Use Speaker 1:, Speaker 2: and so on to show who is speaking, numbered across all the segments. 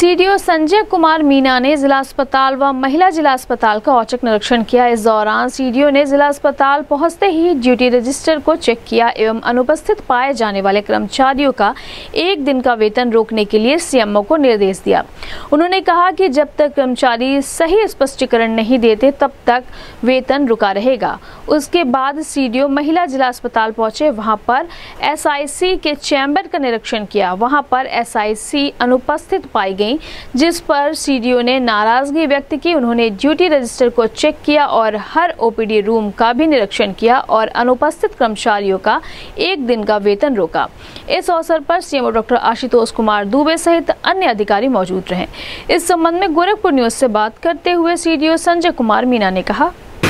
Speaker 1: CDO Sanjay Kumar Meena ने जिला अस्पताल व महिला जिला अस्पताल का औचक निरीक्षण किया। इस दौरान सीडीओ ने जिला अस्पताल पहुंचते ही ड्यूटी रजिस्टर को चेक किया एवं अनुपस्थित पाए जाने वाले कर्मचारियों का एक दिन का वेतन रोकने के लिए सीएमओ को निर्देश दिया। उन्होंने कहा कि जब तक कर्मचारी सही स्पष्टीकरण नहीं देते तब तक वेतन रुका रहेगा। उसके बाद सीडीओ महिला जिला अस्पताल पहुंचे, वहां पर एसआईसी के चैम्बर का निरीक्षण किया। वहां पर एसआईसी अनुपस्थित पाई गई, जिस पर सीडीओ ने नाराजगी व्यक्त की। उन्होंने ड्यूटी रजिस्टर को चेक किया और हर ओपीडी रूम का भी निरीक्षण किया और अनुपस्थित कर्मचारियों का एक दिन का वेतन रोका। इस अवसर पर सीएमओ डॉक्टर आशुतोष कुमार दुबे सहित अन्य अधिकारी मौजूद रहे। इस संबंध में गोरखपुर न्यूज से बात करते हुए सीडीओ संजय कुमार मीना ने कहा,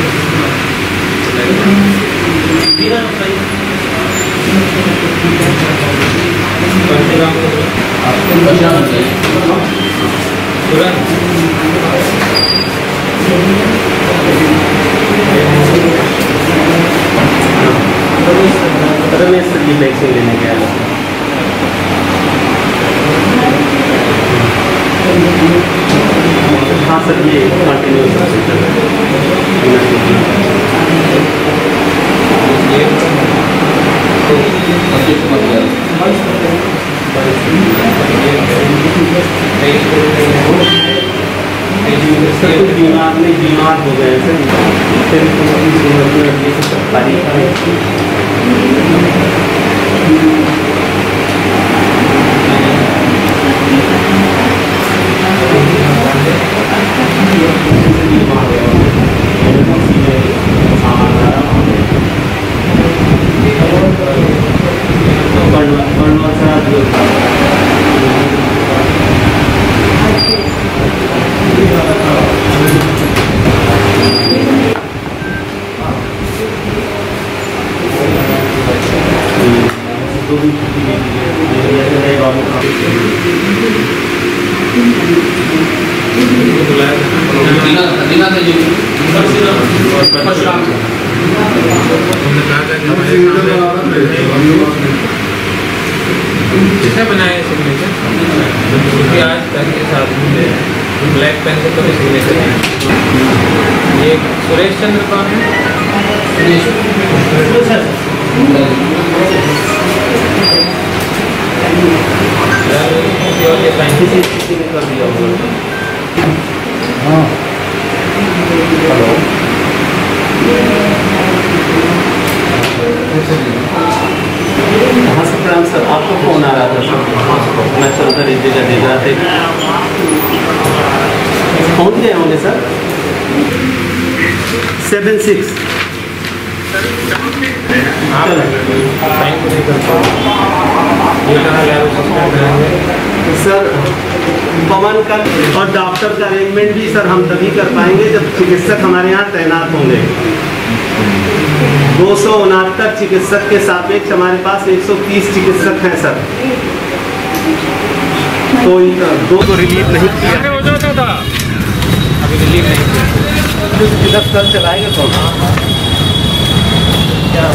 Speaker 2: लेने गया हाँ सर, ये कंटिन्यूस बीमार हो गए
Speaker 3: किसने बनाया सिग्नेचर? क्योंकि आज पेन के साथ ब्लैक पेन से कभी सिग्नेचर नहीं। ये सुरेश चंद्र कौन है?
Speaker 2: हाँ हेलो, हाँ सर प्रणाम सर, आपको फोन आ रहा था सर, मैं चलता एक जगह देख रहा था। पहुँच गए होंगे सर 76। सर पवन का और डॉक्टर का अरेंजमेंट भी सर हम तभी कर पाएंगे जब चिकित्सक हमारे यहाँ तैनात होंगे। 269 चिकित्सक के सापेक्ष हमारे पास 130 चिकित्सक हैं सर। कोई दो रिलीव नहीं किया
Speaker 3: हो जाता था, अभी रिलीव नहीं किया।
Speaker 2: 10 कल चलाएंगे तो क्या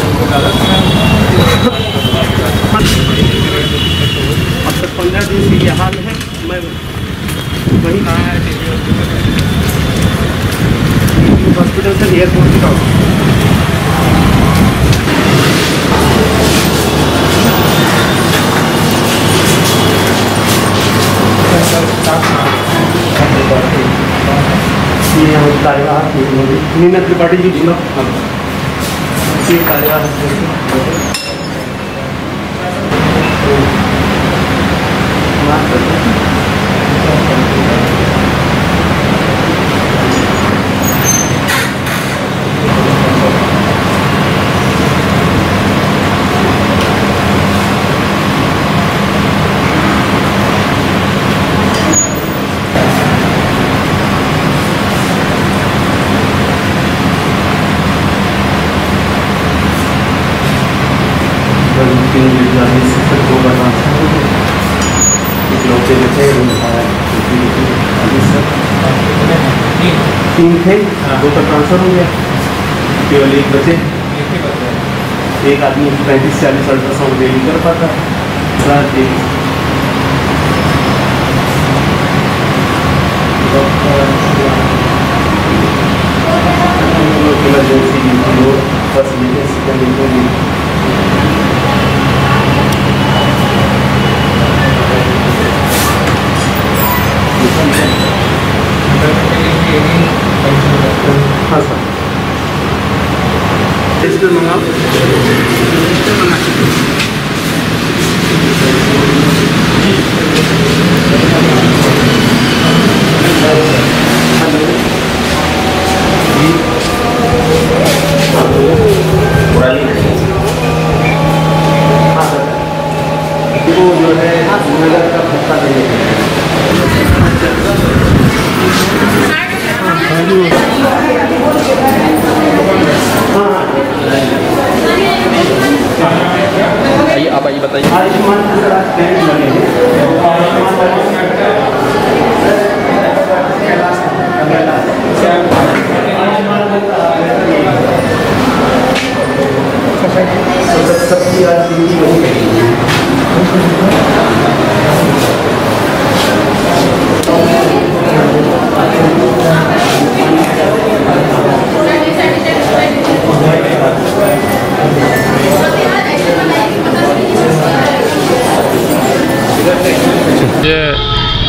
Speaker 2: अब तक 15 दिन से ये हाल है। मैं वहीं हॉस्पिटल से एयरपोर्ट का कार्यवाह नीना त्रिपाठी जी बोला कार्यवाह तीन थे, 2 का ट्रांसफर हो गया, केवल एक बचे। एक आदमी 35-40 अल्ट्रासाउंड डेली कर पाता है।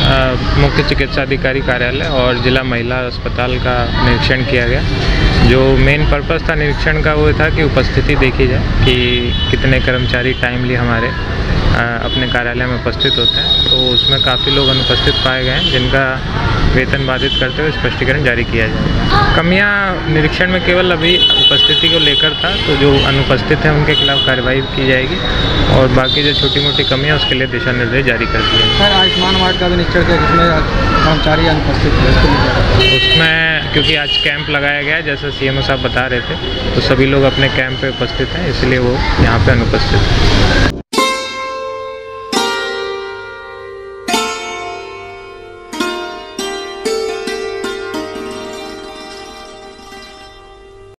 Speaker 3: मुख्य चिकित्सा अधिकारी कार्यालय और जिला महिला अस्पताल का निरीक्षण किया गया। जो मेन पर्पस था निरीक्षण का वो था कि उपस्थिति देखी जाए कि कितने कर्मचारी टाइमली हमारे अपने कार्यालय में उपस्थित होते हैं। तो उसमें काफ़ी लोग अनुपस्थित पाए गए हैं, जिनका वेतन बाधित करते हुए स्पष्टीकरण जारी किया जाए। कमियां निरीक्षण में केवल अभी उपस्थिति को लेकर था, तो जो अनुपस्थित हैं उनके खिलाफ कार्रवाई की जाएगी और बाकी जो छोटी मोटी कमियां उसके लिए दिशा निर्देश जारी कर दिए हैं।
Speaker 4: सर, आयुष्मान वार्ड का भी निरीक्षण किया जिसमें कर्मचारी अनुपस्थित थे,
Speaker 3: उसमें क्योंकि आज कैंप लगाया गया है, जैसा CMO साहब बता रहे थे, तो सभी लोग अपने कैंप पे उपस्थित हैं, इसलिए वो यहाँ पे अनुपस्थित हैं।